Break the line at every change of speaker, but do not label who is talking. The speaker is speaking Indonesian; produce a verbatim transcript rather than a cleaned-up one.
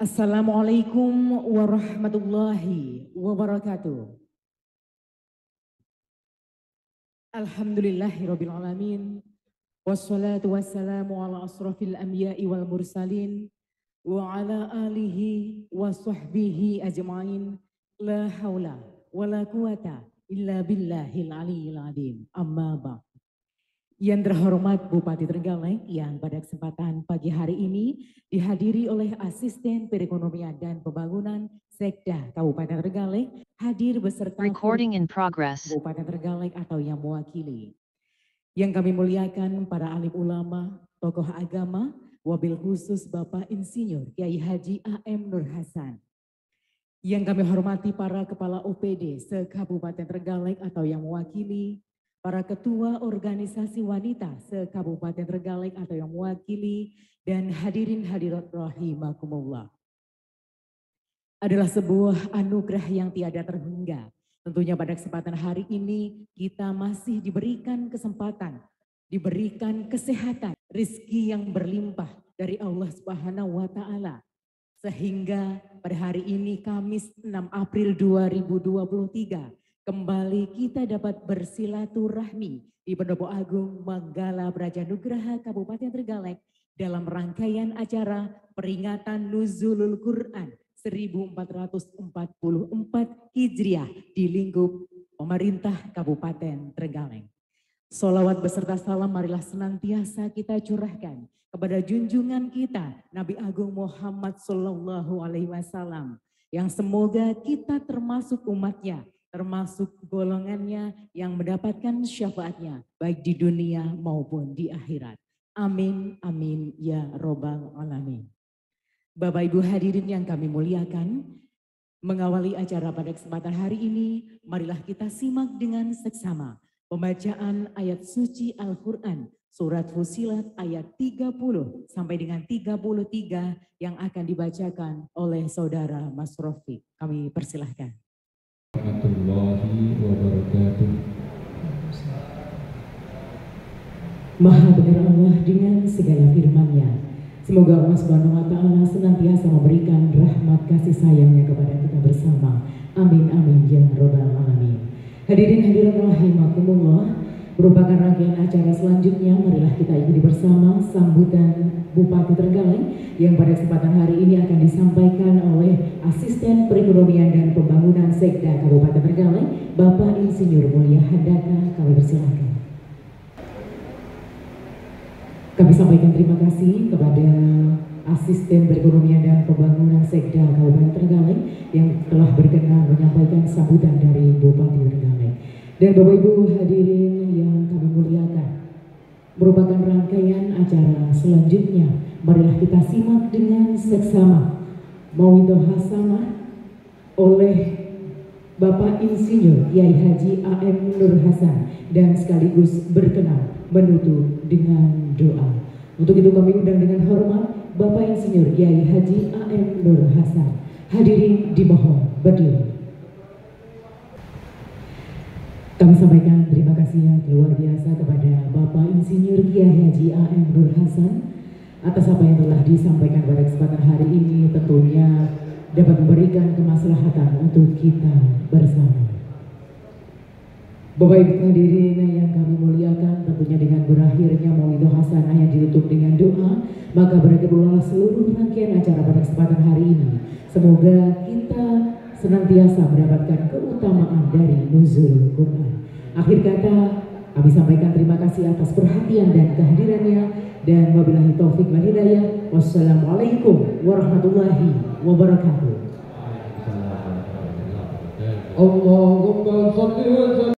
Assalamualaikum warahmatullahi wabarakatuh. Alhamdulillahirabbil alamin. Wassalatu wassalamu ala asrofil anbiya'i wal mursalin wa ala alihi wa sahbihi ajma'in. La haula wa la quwata illa billahil aliyyil azim. Amma ba'd. Yang terhormat Bupati Trenggalek yang pada kesempatan pagi hari ini dihadiri oleh Asisten Perekonomian dan Pembangunan Sekda Kabupaten Trenggalek, hadir beserta
Recording in progress.
Kabupaten Trenggalek atau yang mewakili. Yang kami muliakan para alim ulama, tokoh agama, wabil khusus Bapak Insinyur Kiai Haji A M Nur Hasan. Yang kami hormati para kepala O P D se-Kabupaten Trenggalek atau yang mewakili, para ketua organisasi wanita se-Kabupaten Trenggalek atau yang mewakili, dan hadirin hadirat rahimakumullah. Adalah sebuah anugerah yang tiada terhingga. Tentunya pada kesempatan hari ini kita masih diberikan kesempatan, diberikan kesehatan, rezeki yang berlimpah dari Allah Subhanahu wa taala. Sehingga pada hari ini Kamis enam April dua ribu dua puluh tiga kembali kita dapat bersilaturahmi di Pendopo Agung Manggala Brajanugraha Kabupaten Trenggalek dalam rangkaian acara peringatan Nuzulul Quran seribu empat ratus empat puluh empat Hijriah di lingkup pemerintah Kabupaten Trenggalek. Sholawat beserta salam marilah senantiasa kita curahkan kepada junjungan kita Nabi Agung Muhammad Sallallahu Alaihi Wasallam yang semoga kita termasuk umatnya, termasuk golongannya yang mendapatkan syafaatnya baik di dunia maupun di akhirat. Amin, amin ya robbal alamin. Bapak Ibu hadirin yang kami muliakan, mengawali acara pada kesempatan hari ini, marilah kita simak dengan seksama pembacaan ayat suci Al-Quran surat Fussilat ayat tiga puluh sampai dengan tiga puluh tiga yang akan dibacakan oleh saudara Mas Rofiq. Kami persilahkan.
Warahmatullahi wabarakatuh.
Maha benar Allah dengan segala firman-Nya. Semoga Allah Subhanahu wa taala senantiasa memberikan rahmat kasih sayangnya kepada kita bersama. Amin amin ya rabbal alamin. Hadirin hadirat rahimakumullah, merupakan rangkaian acara selanjutnya, marilah kita ikuti bersama sambutan Bupati Trenggalek yang pada kesempatan hari ini akan disampaikan oleh Asisten Perekonomian dan Pembangunan Sekda Kabupaten Trenggalek, Bapak Insinyur Mulia Handaka. Kami persilakan. Kami sampaikan terima kasih kepada Asisten Perekonomian dan Pembangunan Sekda Kabupaten Trenggalek yang telah berkenan menyampaikan sambutan dari Bupati Trenggalek. Dan Bapak Ibu hadirin yang kami muliakan, merupakan rangkaian acara selanjutnya. Marilah kita simak dengan seksama Mauidhah Hasanah oleh Bapak Insinyur Kiai Haji A M Nur Hasan dan sekaligus berkenan menutup dengan doa. Untuk itu kami undang dengan hormat Bapak Insinyur Kiai Haji A M Nur Hasan. Hadirin dimohon berdiri. Kami sampaikan terima kasih yang luar biasa kepada Bapak Insinyur Kiai Haji A M Nur Hasan atas apa yang telah disampaikan pada kesempatan hari ini, tentunya dapat memberikan kemaslahatan untuk kita bersama. Bapak Ibu hadirin yang kami muliakan, tentunya dengan berakhirnya Mauidhah Hasanah yang ditutup dengan doa, maka berakhirlah seluruh rangkaian acara pada kesempatan hari ini. Semoga kita senantiasa mendapatkan keutamaan dari nuzul Quran. Akhir kata, kami sampaikan terima kasih atas perhatian dan kehadirannya, dan wabillahi taufik wal hidayah. Wassalamualaikum warahmatullahi wabarakatuh.
Allahumma shalli wa sallim